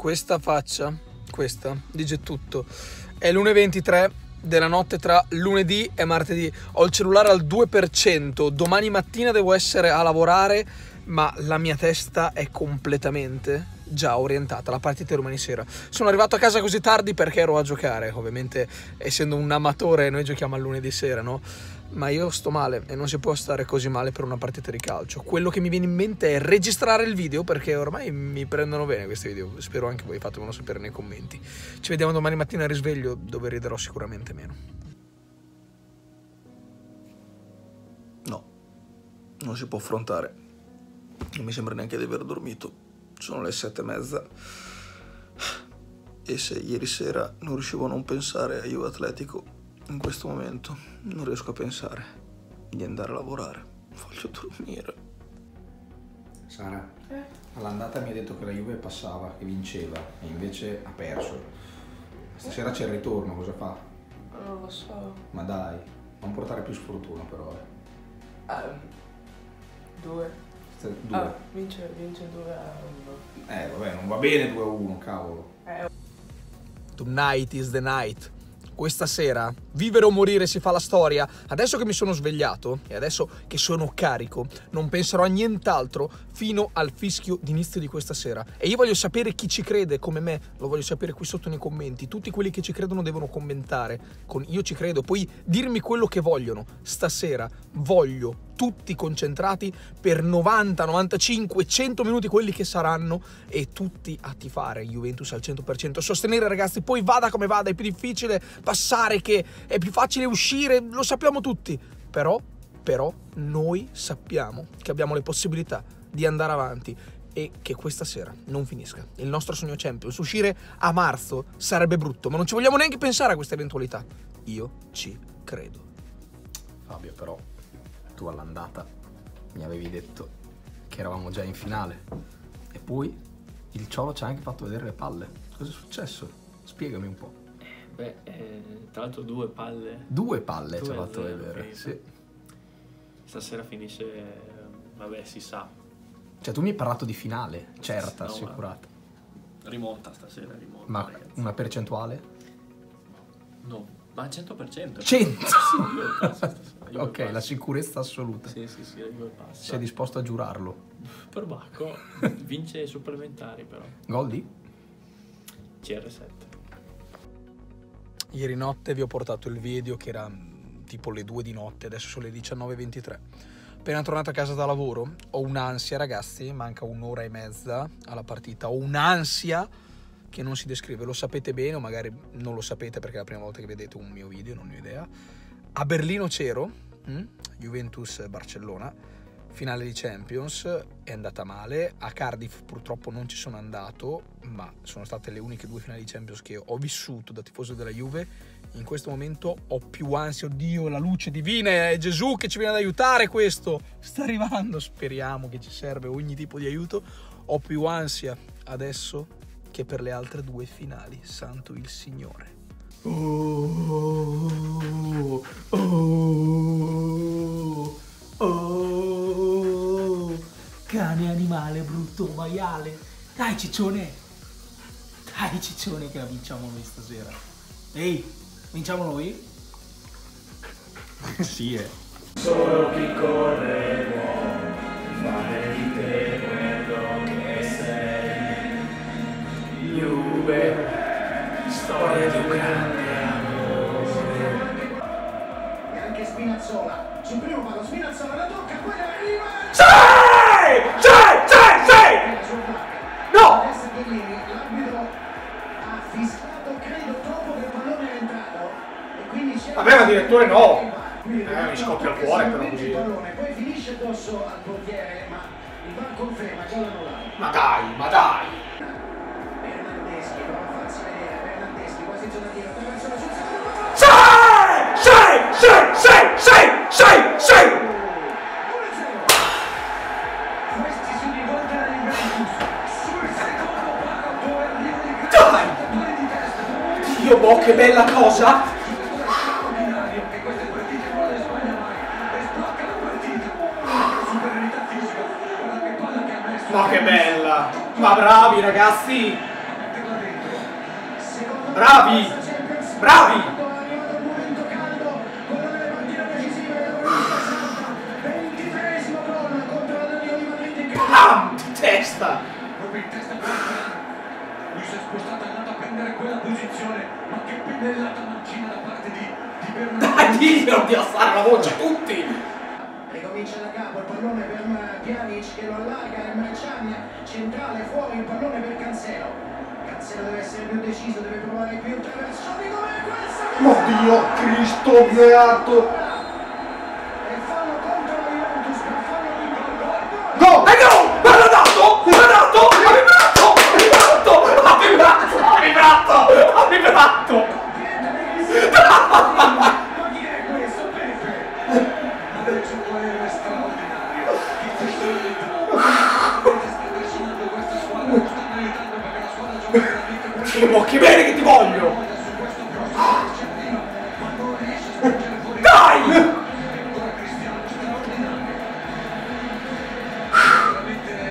questa faccia, questa, dice tutto. È l'1:23 della notte tra lunedì e martedì. Ho il cellulare al 2%, domani mattina devo essere a lavorare, ma la mia testa è completamente già orientata alla partita di domani sera. Sono arrivato a casa così tardi perché ero a giocare, ovviamente essendo un amatore noi giochiamo al lunedì sera, no? Ma io sto male e non si può stare così male per una partita di calcio. Quello che mi viene in mente è registrare il video, perché ormai mi prendono bene questi video. Spero anche voi fatemelo sapere nei commenti. Ci vediamo domani mattina al risveglio, dove riderò sicuramente meno. No, non si può affrontare. Non mi sembra neanche di aver dormito. Sono le 7:30 e se ieri sera non riuscivo a non pensare a Juve Atletico, in questo momento non riesco a pensare di andare a lavorare. Voglio dormire. Sara, all'andata mi ha detto che la Juve passava, che vinceva, e invece ha perso. Stasera c'è il ritorno, cosa fa? Non lo so. Ma dai, non portare più sfortuna però. 2. 2. Vince 2-1. Vabbè, non va bene 2-1, cavolo. Tonight is the night. Questa sera, vivere o morire si fa la storia. Adesso che mi sono svegliato e adesso che sono carico, non penserò a nient'altro fino al fischio d'inizio di questa sera. E io voglio sapere chi ci crede come me, lo voglio sapere qui sotto nei commenti. Tutti quelli che ci credono devono commentare con io ci credo, poi dirmi quello che vogliono. Stasera voglio tutti concentrati per 90, 95, 100 minuti, quelli che saranno, e tutti a tifare Juventus al 100%, sostenere ragazzi, poi vada come vada, è più difficile passare che è più facile uscire, lo sappiamo tutti, però noi sappiamo che abbiamo le possibilità di andare avanti e che questa sera non finisca il nostro sogno Champions. Uscire a marzo sarebbe brutto, ma non ci vogliamo neanche pensare a questa eventualità. Io ci credo. Fabio, però tu all'andata mi avevi detto che eravamo già in finale e poi il Ciolo ci ha anche fatto vedere le palle. Cosa è successo? Spiegami un po'. Tra l'altro 2 palle. 2 palle ci ha fatto vedere, finito. sì. Stasera finisce, vabbè, si sa. Cioè tu mi hai parlato di finale, certa, No, assicurata. Rimonta stasera, rimonta. Ma ragazzi. una percentuale? No, ma al 100%. 100! Io Ok, la sicurezza assoluta. Sì, la Juve passa. Sei disposto a giurarlo? Per Bacco vince i supplementari però. Gol di? CR7. Ieri notte vi ho portato il video che era tipo le 2 di notte, adesso sono le 19:23. Appena tornato a casa da lavoro ho un'ansia, ragazzi, manca un'ora e mezza alla partita, ho un'ansia che non si descrive, lo sapete bene o magari non lo sapete perché è la prima volta che vedete un mio video, non ho idea. A Berlino c'ero, Juventus-Barcellona, finale di Champions, è andata male. A Cardiff purtroppo non ci sono andato, ma sono state le uniche 2 finali di Champions che ho vissuto da tifoso della Juve. In questo momento ho più ansia, oddio, la luce divina, è Gesù che ci viene ad aiutare, questo sta arrivando, speriamo che ci serve ogni tipo di aiuto. Ho più ansia adesso che per le altre 2 finali, santo il Signore. Cane animale brutto maiale. Dai ciccione che la vinciamo noi stasera. Ehi, vinciamo noi? Sì, Solo chi corre può fare di te quello che sei. Juve, storia di un grande amore. E anche Spinazzola, sul primo palo Spinazzola la tocca, poi arriva. Sì! No! Adesso l'arbitro ha fischiato, credo, dopo che il pallone è entrato. E quindi c'è. Vabbè, ma direttore no! Mi scoppia il cuore però così. Poi finisce addosso al portiere, ma il VAR conferma che l'hanno dato. Ma dai! Bernardeschi prova a farsi vedere, Bernardeschi quasi in zona tiro, attraverso la giusta. Sì! Questi si rivoltano in Juventus. Sul secondo palo, Dai! Dio, boh, che bella cosa! che queste partite non le sbaglia mai. E sblocca la partita. Superiorità fisica. Guarda che palla che ha messo. Ma che bella! Ma bravi ragazzi! Bravi! Bravi! Bam! Di testa! Proprio in testa per lui si è spostato, è andato a prendere quella posizione, ma che pennellata mancina da parte di Bernardo. Dai, diglielo di alzare la voce, tutti! Ricomincia da capo, il pallone per Pjanic che lo allarga, Mrčan centrale, fuori il pallone per Cancelo. Cancelo deve essere più deciso, deve provare più traversoni come questa. Oddio Cristo beato! E fallo contro la Juventus per farlo di gol. Go! Dai, no! Ma l'ha dato! L'ha dato! Ha vibrato! Ha vibrato! Ha vibrato! Ha vibrato! Ha vibrato! Ma chi è questo Pepe? Adesso può essere straordinario. Che personalità! Sta trascinando questa squadra, lo stanno aiutando perché la squadra gioca veramente molto. Che bene che ti voglio! Su questo cross certino, ma non riesce a spingere fuori. Dai! Ancora Cristiano, straordinario. Veramente.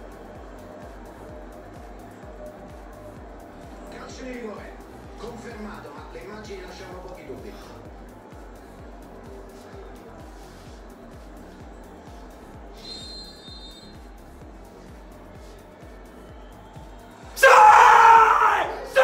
Calcio di rigore, confermato, ma le immagini lasciano pochi dubbi. Sì! Sì!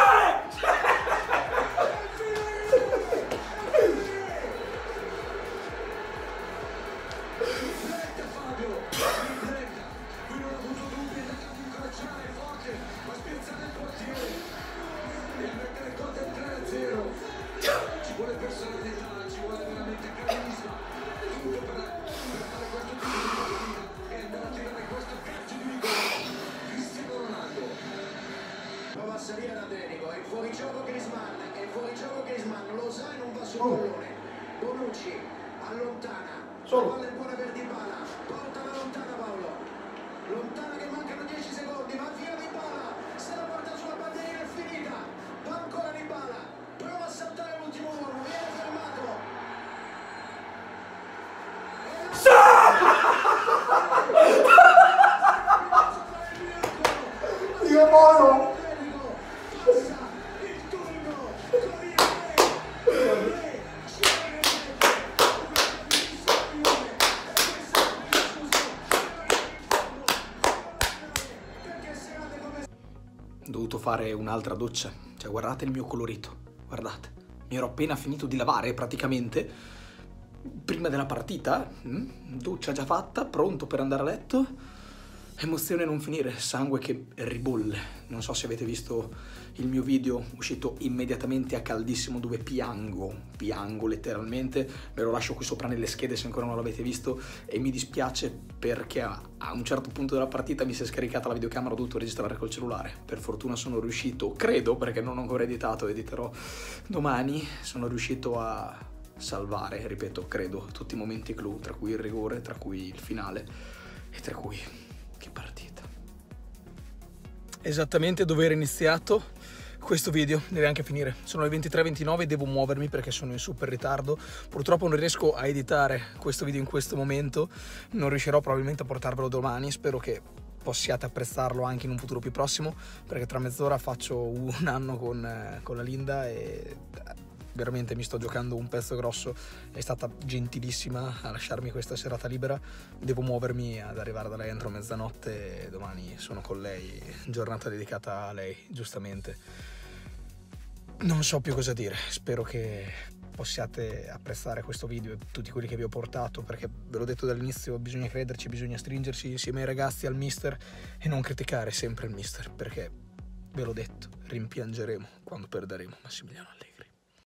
Rifletta Fabio, rifletta. Qui non ha avuto dubbi, è andato a incrociare forte, ma spiazzare il portiere. E mettere il gol del 3-0. Ci vuole personalità, ci vuole veramente carisma. Tutto per fare questo tipo di partita e andare a tirare questo calcio di rigore. Cristiano Ronaldo. Prova a salire da Denico, è fuori gioco Griezmann, lo sa e non va sul pallone. Bonucci allontana. La palla è buona per Dybala, portala lontana Paolo. Lontana che mancano 10 secondi, va via Dybala. Se la porta sulla bandierina è finita. Va ancora Dybala. Prova a saltare l'ultimo uomo, viene fermato. Dio buono! Ho dovuto fare un'altra doccia. Cioè, guardate il mio colorito. Guardate. Mi ero appena finito di lavare, praticamente. Prima della partita. Doccia già fatta, pronto per andare a letto. Emozione non finire, sangue che ribolle. Non so se avete visto il mio video uscito immediatamente a caldissimo dove piango letteralmente. Ve lo lascio qui sopra nelle schede se ancora non l'avete visto e mi dispiace perché a un certo punto della partita mi si è scaricata la videocamera, ho dovuto registrare col cellulare. Per fortuna sono riuscito, credo, perché non ho ancora editato, editerò domani, sono riuscito a salvare, ripeto, credo, tutti i momenti clou, tra cui il rigore, tra cui il finale e tra cui... che partita. Esattamente dove era iniziato questo video, deve anche finire. Sono le 23:29, devo muovermi perché sono in super ritardo. Purtroppo non riesco a editare questo video in questo momento, non riuscirò probabilmente a portarvelo domani, spero che possiate apprezzarlo anche in un futuro più prossimo, perché tra mezz'ora faccio un anno con la Linda e veramente mi sto giocando un pezzo grosso. È stata gentilissima a lasciarmi questa serata libera, devo muovermi ad arrivare da lei entro mezzanotte e domani sono con lei, giornata dedicata a lei, giustamente. Non so più cosa dire, spero che possiate apprezzare questo video e tutti quelli che vi ho portato, perché ve l'ho detto dall'inizio, bisogna crederci, bisogna stringersi insieme ai ragazzi, al mister, e non criticare sempre il mister, perché ve l'ho detto, rimpiangeremo quando perderemo Massimiliano Allegri.